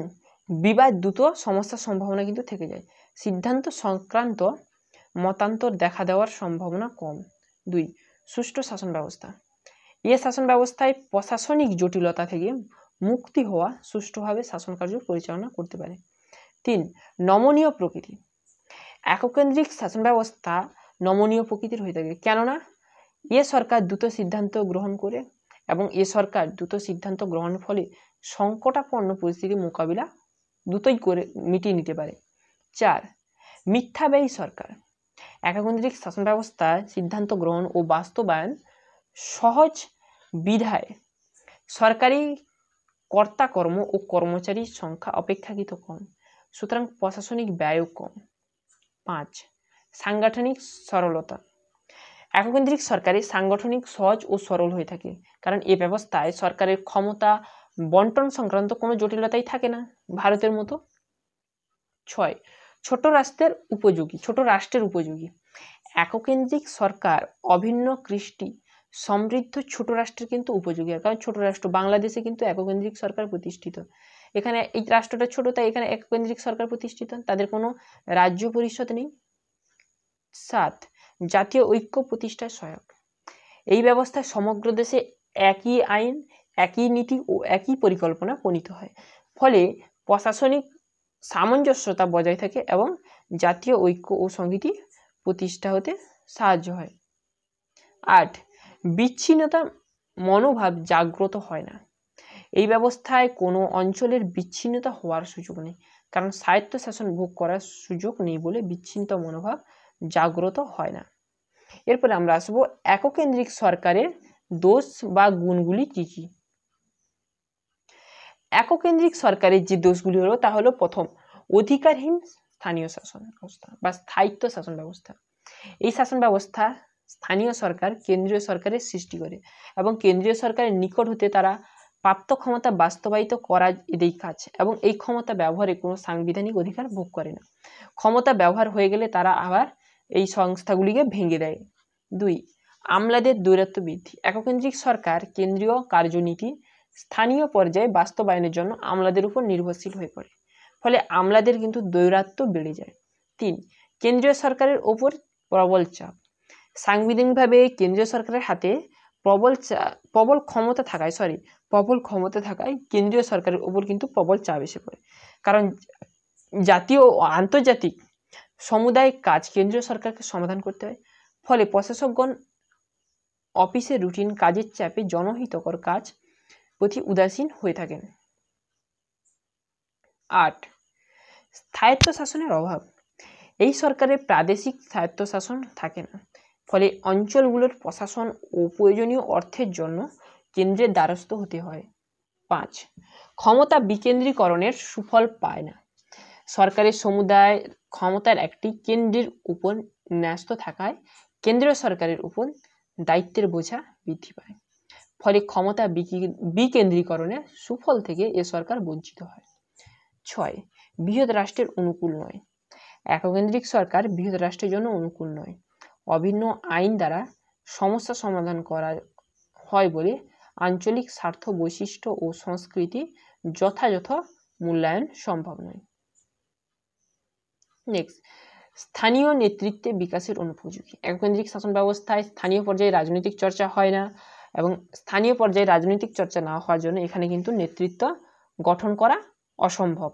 বিবাদ দ্রুত সমস্যার সম্ভাবনা কিন্তু থেকে যায়। সিদ্ধান্ত সংক্রান্ত মতান্তর দেখা দেওয়ার সম্ভাবনা কম। 2 সুষ্ঠু শাসন ব্যবস্থা। এ শাসন ব্যবস্থায় প্রশাসনিক জটিলতা থেকে মুক্তি হওয়া সুষ্ঠুভাবে শাসন কার্য পরিচালনা করতে পারে। 3 নমনীয় প্রকৃতি। এককেন্দ্রিক শাসন ব্যবস্থা নমনীয় প্রকৃতির হয়ে থাকে, কেননা এ সরকার দ্রুত সিদ্ধান্ত গ্রহণ করে এবং এ সরকার দ্রুত সিদ্ধান্ত গ্রহণের ফলে সংকটাপন্ন পরিস্থিতি মোকাবিলা দ্রুতই করে মিটিয়ে নিতে পারে। 4 মিথ্যাব্যয়ী সরকার। এককেন্দ্রিক শাসন ব্যবস্থায় সিদ্ধান্ত গ্রহণ ও বাস্তবায়ন সহজ বিধায় সরকারি কর্তাকর্ম ও কর্মচারীর সংখ্যা অপেক্ষাকৃত কম, সুতরাং প্রশাসনিক ব্যয়ও কম। 5 সাংগঠনিক সরলতা। এককেন্দ্রিক সরকারে সাংগঠনিক সহজ ও সরল হয়ে থাকে, কারণ এ ব্যবস্থায় সরকারের ক্ষমতা বন্টন সংক্রান্ত কোনো জটিলতাই থাকে না ভারতের মতো। 6 ছোট রাষ্ট্রের উপযোগী। এককেন্দ্রিক সরকার অভিন্ন কৃষ্টি সমৃদ্ধ ছোট রাষ্ট্রের কিন্তু উপযোগী, কারণ ছোট রাষ্ট্র বাংলাদেশে কিন্তু এককেন্দ্রিক সরকার প্রতিষ্ঠিত। এখানে এই রাষ্ট্রটা ছোট, তাই এখানে এককেন্দ্রিক সরকার প্রতিষ্ঠিত, তাদের কোনো রাজ্য পরিষদ নেই। 7 জাতীয় ঐক্য প্রতিষ্ঠায় সহায়ক। এই ব্যবস্থায় সমগ্র দেশে একই আইন, একই নীতি ও একই পরিকল্পনা প্রণীত হয়, ফলে প্রশাসনিক সামঞ্জস্যতা বজায় থাকে এবং জাতীয় ঐক্য ও সংহতি প্রতিষ্ঠা হতে সাহায্য হয়। 8 বিচ্ছিন্নতা মনোভাব জাগ্রত হয় না। এই ব্যবস্থায় কোনো অঞ্চলের বিচ্ছিন্নতা হওয়ার সুযোগ নেই, কারণ স্বায়ত্তশাসন ভোগ করার সুযোগ নেই বলে বিচ্ছিন্ন মনোভাব জাগ্রত হয় না। এরপরে আমরা আসবো এককেন্দ্রিক সরকারের দোষ বা গুণগুলি কি কি। এককেন্দ্রিক সরকারের যে দোষগুলি হলো তা হলো, প্রথম অধিকারহীন স্থানীয় শাসন ব্যবস্থা বা স্থায়িত্ব শাসন ব্যবস্থা। এই শাসন ব্যবস্থা স্থানীয় সরকার কেন্দ্রীয় সরকারের সৃষ্টি করে এবং কেন্দ্রীয় সরকারের নিকট হতে তারা প্রাপ্ত ক্ষমতা বাস্তবায়িত করা এদের কাজ, এবং এই ক্ষমতা ব্যবহারে কোনো সাংবিধানিক অধিকার ভোগ করে না। ক্ষমতা ব্যবহার হয়ে গেলে তারা আবার এই সংস্থাগুলিকে ভেঙে দেয়। 2 আমলাদের দৌরাত্ম্য বৃদ্ধি। এককেন্দ্রিক সরকার কেন্দ্রীয় কার্যনীতি স্থানীয় পর্যায়ে বাস্তবায়নের জন্য আমলাদের উপর নির্ভরশীল হয়ে পড়ে, ফলে আমলাদের কিন্তু দৌরাত্ম্য বেড়ে যায়। 3 কেন্দ্রীয় সরকারের ওপর প্রবল চাপ। সাংবিধানিকভাবে কেন্দ্রীয় সরকারের হাতে প্রবল ক্ষমতা থাকায় কেন্দ্রীয় সরকারের ওপর কিন্তু প্রবল চাপ এসে পড়ে, কারণ জাতীয় ও আন্তর্জাতিক সামুদায়িক কাজ কেন্দ্রীয় সরকারকে সমাধান করতে হয়, ফলে প্রশাসকগণ অফিসের রুটিন কাজের চাপে জনহিতকর কাজ প্রতি উদাসীন হয়ে থাকেন। 8 স্বায়ত্তশাসনের অভাব। এই সরকারের প্রাদেশিক স্বায়ত্তশাসন থাকে না, ফলে অঞ্চলগুলোর প্রশাসন ও প্রয়োজনীয় অর্থের জন্য কেন্দ্রের দ্বারস্থ হতে হয়। 5 ক্ষমতা বিকেন্দ্রীকরণের সুফল পায় না। সরকারের সমুদায় ক্ষমতার একটি কেন্দ্রের উপর ন্যস্ত থাকায় কেন্দ্রীয় সরকারের উপর দায়িত্বের বোঝা বৃদ্ধি পায়, ফলে ক্ষমতা বিকেন্দ্রীকরণের সুফল থেকে এ সরকার বঞ্চিত হয়। 6 বৃহৎ রাষ্ট্রের অনুকূল নয়। এককেন্দ্রিক সরকার বৃহৎ রাষ্ট্রের জন্য অনুকূল নয়। অভিন্ন আইন দ্বারা সমস্যা সমাধান করা হয় বলে আঞ্চলিক স্বার্থ বৈশিষ্ট্য ও সংস্কৃতি যথাযথ মূল্যায়ন সম্ভব নয়। নেক্সট, স্থানীয় নেতৃত্বে বিকাশের অনুপযোগী। এককেন্দ্রিক শাসন ব্যবস্থায় স্থানীয় পর্যায়ে রাজনৈতিক চর্চা হয় না, এবং স্থানীয় পর্যায়ে রাজনৈতিক চর্চা না হওয়ার জন্য এখানে কিন্তু নেতৃত্ব গঠন করা অসম্ভব।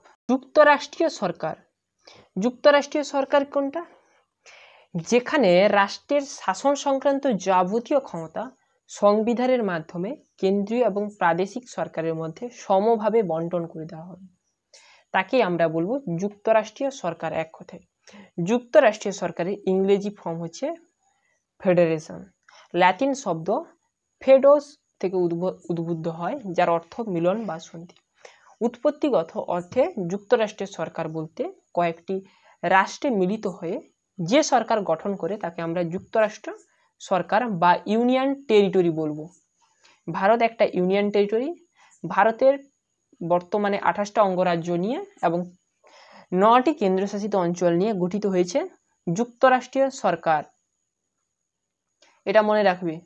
যুক্তরাষ্ট্রীয় সরকার কোনটা? যেখানে রাষ্ট্রের শাসন সংক্রান্ত যাবতীয় ক্ষমতা সংবিধানের মাধ্যমে কেন্দ্রীয় এবং প্রাদেশিক সরকারের মধ্যে সমভাবে বন্টন করে দেওয়া হবে, তাকে আমরা বলবো যুক্তরাষ্ট্রীয় সরকার। এক কথায় যুক্তরাষ্ট্রীয় সরকারের ইংরেজি ফর্ম হচ্ছে ফেডারেশন। ল্যাটিন শব্দ ফেডোস থেকে উদ্বুদ্ধ হয়, যার অর্থ মিলন বা সন্ধি। উৎপত্তিগত অর্থে যুক্তরাষ্ট্রীয় সরকার বলতে কয়েকটি রাষ্ট্রে মিলিত হয়ে যে সরকার গঠন করে তাকে আমরা যুক্তরাষ্ট্র সরকার বা ইউনিয়ন টেরিটরি বলবো। ভারত একটা ইউনিয়ন টেরিটরি। ভারতের বর্তমানে 28টা অঙ্গরাজ্য নিয়ে এবং 9টি কেন্দ্রশাসিত অঞ্চল নিয়ে গঠিত হয়েছে যুক্তরাষ্ট্রীয় সরকার। এটা মনে রাখবে,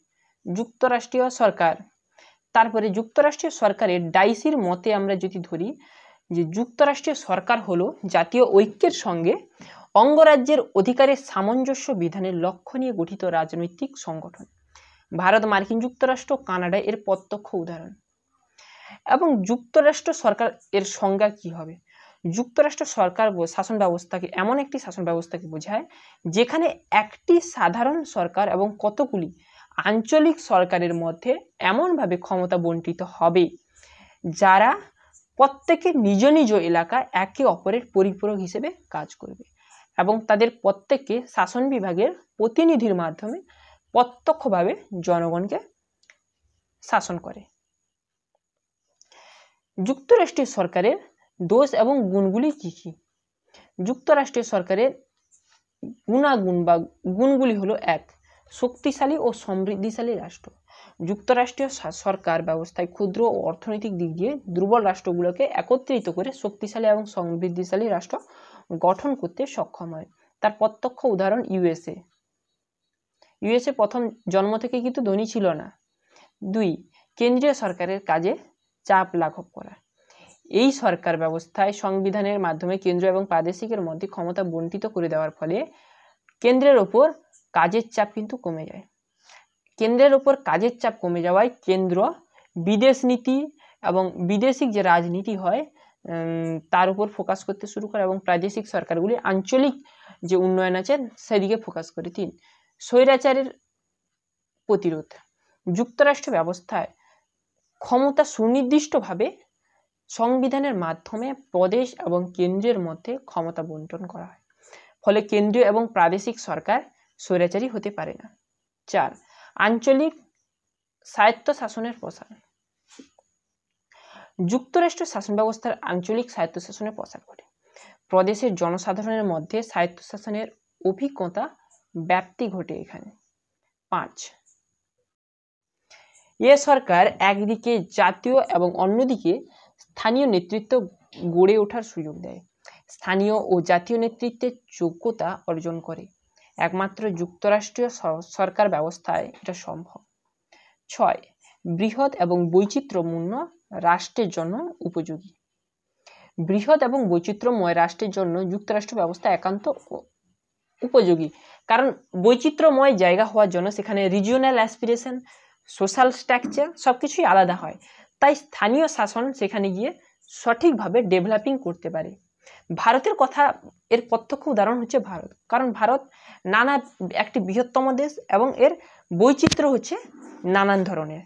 যুক্তরাষ্ট্রীয় সরকার। তারপরে যুক্তরাষ্ট্রীয় সরকারের ডাইসির মতে আমরা যদি ধরি, যে যুক্তরাষ্ট্রীয় সরকার হলো জাতীয় ঐক্যের সঙ্গে অঙ্গরাজ্যের অধিকারের সামঞ্জস্য বিধানের লক্ষ্য নিয়ে গঠিত রাজনৈতিক সংগঠন। ভারত, মার্কিন যুক্তরাষ্ট্র, কানাডা এর প্রত্যক্ষ উদাহরণ। এবং যুক্তরাষ্ট্র সরকার এর সংজ্ঞা কি হবে? যুক্তরাষ্ট্র সরকার শাসন ব্যবস্থাকে এমন একটি শাসন ব্যবস্থাকে বোঝায় যেখানে একটি সাধারণ সরকার এবং কতগুলি আঞ্চলিক সরকারের মধ্যে এমনভাবে ক্ষমতা বণ্টিত হবে যারা প্রত্যেকে নিজ নিজ এলাকায় একে অপরের পরিপূরক হিসেবে কাজ করবে এবং তাদের প্রত্যেককে শাসন বিভাগের প্রতিনিধির মাধ্যমে প্রত্যক্ষভাবে জনগণকে শাসন করে। যুক্তরাষ্ট্রীয় সরকারের দোষ এবং গুণগুলি কি কি? যুক্তরাষ্ট্রীয় সরকারের গুণাগুণ বা গুণগুলি হলো: 1, শক্তিশালী ও সমৃদ্ধিশালী রাষ্ট্র। যুক্তরাষ্ট্রীয় সরকার ব্যবস্থায় ক্ষুদ্র ও অর্থনৈতিক দিক দিয়ে দুর্বল রাষ্ট্রগুলোকে একত্রিত করে শক্তিশালী এবং সমৃদ্ধিশালী রাষ্ট্র গঠন করতে সক্ষম হয়। তার প্রত্যক্ষ উদাহরণ ইউএসএ। ইউএসএ প্রথম জন্ম থেকে কিন্তু ধনী ছিল না। 2, কেন্দ্রীয় সরকারের কাজে চাপ লাঘব করা। এই সরকার ব্যবস্থায় সংবিধানের মাধ্যমে কেন্দ্র এবং প্রাদেশিকের মধ্যে ক্ষমতা বণ্টিত করে দেওয়ার ফলে কেন্দ্রের ওপর কাজের চাপ কিন্তু কমে যায়। কেন্দ্রের ওপর কাজের চাপ কমে যাওয়ায় কেন্দ্র বিদেশ নীতি এবং বিদেশিক যে রাজনীতি হয় তার উপর ফোকাস করতে শুরু করে এবং প্রাদেশিক সরকারগুলি আঞ্চলিক যে উন্নয়ন আছে সেদিকে ফোকাস করে। 3, স্বৈরাচারের প্রতিরোধ। যুক্তরাষ্ট্র ব্যবস্থায় ক্ষমতা সুনির্দিষ্টভাবে সংবিধানের মাধ্যমে প্রদেশ এবং কেন্দ্রের মধ্যে ক্ষমতা বন্টন করা হয়, ফলে কেন্দ্রীয় এবং প্রাদেশিক সরকার স্বৈরাচারী হতে পারে না। 4, আঞ্চলিক স্বায়ত্তশাসনের প্রসার। যুক্তরাষ্ট্র শাসন ব্যবস্থার আঞ্চলিক স্বায়ত্তশাসনের প্রসার ঘটে। প্রদেশের জনসাধারণের মধ্যে স্বায়ত্তশাসনের অভিজ্ঞতা ব্যাপ্তি ঘটে এখানে। 5, এ সরকার একদিকে জাতীয় এবং অন্যদিকে স্থানীয় নেতৃত্ব গড়ে ওঠার সুযোগ দেয়। স্থানীয় ও জাতীয় নেতৃত্বের যোগ্যতা অর্জন করে। একমাত্র যুক্তরাষ্ট্রীয় সরকার ব্যবস্থায় এটা সম্ভব। 6, বৃহৎ এবং বৈচিত্র্যপূর্ণ রাষ্ট্রের জন্য উপযোগী। বৃহৎ এবং বৈচিত্র্যময় রাষ্ট্রের জন্য যুক্তরাষ্ট্র ব্যবস্থা একান্ত উপযোগী, কারণ বৈচিত্র্যময় জায়গা হওয়ার জন্য সেখানে রিজিওনাল অ্যাসপিরেশন, সোশ্যাল স্ট্রাকচার সবকিছুই আলাদা হয়, তাই স্থানীয় শাসন সেখানে গিয়ে সঠিকভাবে ডেভেলপিং করতে পারে। ভারতের কথা এর প্রত্যক্ষ উদাহরণ হচ্ছে ভারত, কারণ ভারত একটি বৃহত্তম দেশ এবং এর বৈচিত্র্য হচ্ছে নানান ধরনের।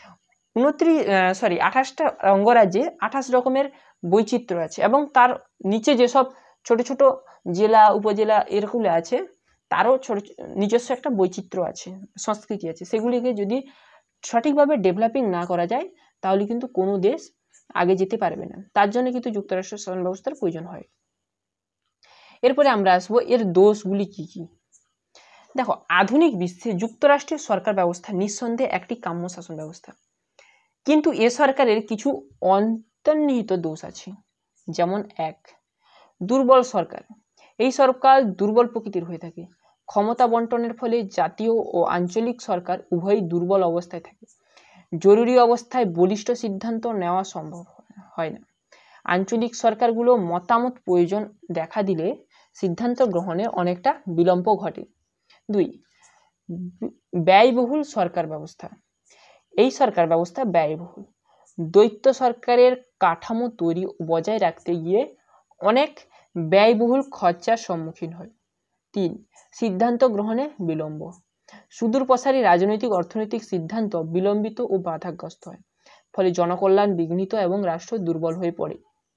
28টা অঙ্গরাজ্যে 28 রকমের বৈচিত্র্য আছে এবং তার নিচে যেসব ছোট ছোট জেলা উপজেলা এরকম আছে তারও নিজস্ব একটা বৈচিত্র্য আছে, সংস্কৃতি আছে। সেগুলিকে যদি সঠিকভাবে ডেভেলপিং না করা যায় তাহলে কিন্তু কোনো দেশ আগে যেতে পারবে না। তার জন্য কিন্তু যুক্তরাষ্ট্র শাসন ব্যবস্থার প্রয়োজন হয়। এরপরে আমরা আসবো এর দোষগুলি কি কি। দেখো, আধুনিক বিশ্বে যুক্তরাষ্ট্রীয় সরকার ব্যবস্থা নিঃসন্দেহে একটি কাম্য শাসন ব্যবস্থা, কিন্তু এ সরকারের কিছু অন্তর্নিহিত দোষ আছে। যেমন 1, দুর্বল সরকার। এই সরকার দুর্বল প্রকৃতির হয়ে থাকে। ক্ষমতা বন্টনের ফলে জাতীয় ও আঞ্চলিক সরকার উভয়ই দুর্বল অবস্থায় থাকে। জরুরি অবস্থায় বলিষ্ঠ সিদ্ধান্ত নেওয়া সম্ভব হয় না। আঞ্চলিক সরকারগুলো মতামত প্রয়োজন দেখা দিলে সিদ্ধান্ত গ্রহণে অনেকটা বিলম্ব ঘটে। 2, ব্যয়বহুল সরকার ব্যবস্থা। এই সরকার ব্যবস্থা ব্যয়বহুল। দ্বৈত সরকারের কাঠামো তৈরি বজায় রাখতে গিয়ে অনেক ব্যয়বহুল খরচার সম্মুখীন হয়। 3, সিদ্ধান্ত গ্রহণে বিলম্ব। সুদূরপ্রসারী রাজনৈতিক অর্থনৈতিক সিদ্ধান্ত বিলম্বিত ও বাধাগ্রস্ত হয়, ফলে জনকল্যাণ বিঘ্নিত এবং রাষ্ট্র দুর্বল হয়ে পড়ে।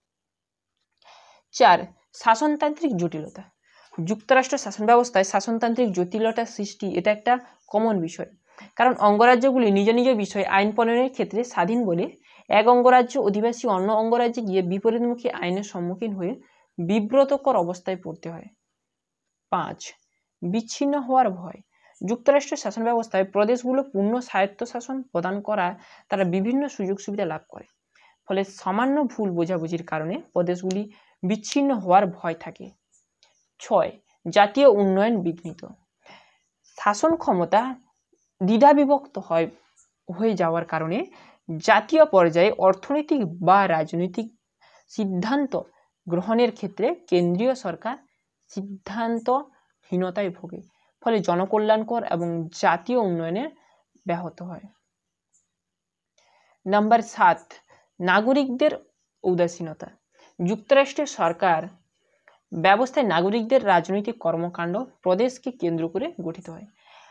4, শাসনতান্ত্রিক জটিলতা। যুক্তরাষ্ট্র শাসন ব্যবস্থায় শাসনতান্ত্রিক জটিলতা সৃষ্টি এটা একটা কমন বিষয়, কারণ অঙ্গরাজ্যগুলি নিজ নিজ বিষয়ে আইন প্রণয়নের ক্ষেত্রে স্বাধীন বলে এক অঙ্গরাজ্য অধিবাসী অন্য অঙ্গরাজ্যে গিয়ে বিপরীতমুখী আইনের সম্মুখীন হয়ে বিব্রতকর অবস্থায় পড়তে হয়। 5, বিচ্ছিন্ন হওয়ার ভয়। যুক্তরাষ্ট্রের শাসন ব্যবস্থায় প্রদেশগুলো পূর্ণ স্বায়ত্তশাসন প্রদান করা তারা বিভিন্ন সুযোগ সুবিধা লাভ করে, ফলে সামান্য ভুল বোঝাবুঝির কারণে প্রদেশগুলি বিচ্ছিন্ন হওয়ার ভয় থাকে। 6, জাতীয় উন্নয়ন বিঘ্নিত। শাসন ক্ষমতা দ্বিধাবিভক্ত হয়ে যাওয়ার কারণে জাতীয় পর্যায়ে অর্থনৈতিক বা রাজনৈতিক সিদ্ধান্ত গ্রহণের ক্ষেত্রে কেন্দ্রীয় সরকার সিদ্ধান্তহীনতায় ভোগে, ফলে জনকল্যাণকর এবং জাতীয় উন্নয়নের ব্যাহত হয়। নাম্বার 7, নাগরিকদের উদাসীনতা। যুক্তরাষ্ট্রের সরকার ব্যবস্থায় নাগরিকদের রাজনৈতিক কর্মকাণ্ড প্রদেশকে কেন্দ্র করে গঠিত হয়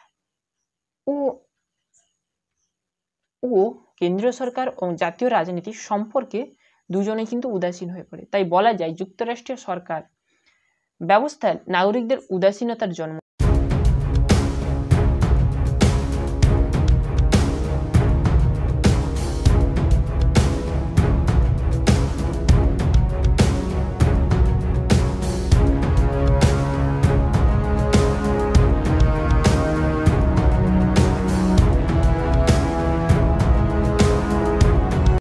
ও কেন্দ্রীয় সরকার ও জাতীয় রাজনীতি সম্পর্কে দুজনেই কিন্তু উদাসীন হয়ে পড়ে। তাই বলা যায় যুক্তরাষ্ট্রীয় সরকার ব্যবস্থায় নাগরিকদের উদাসীনতার জন্ম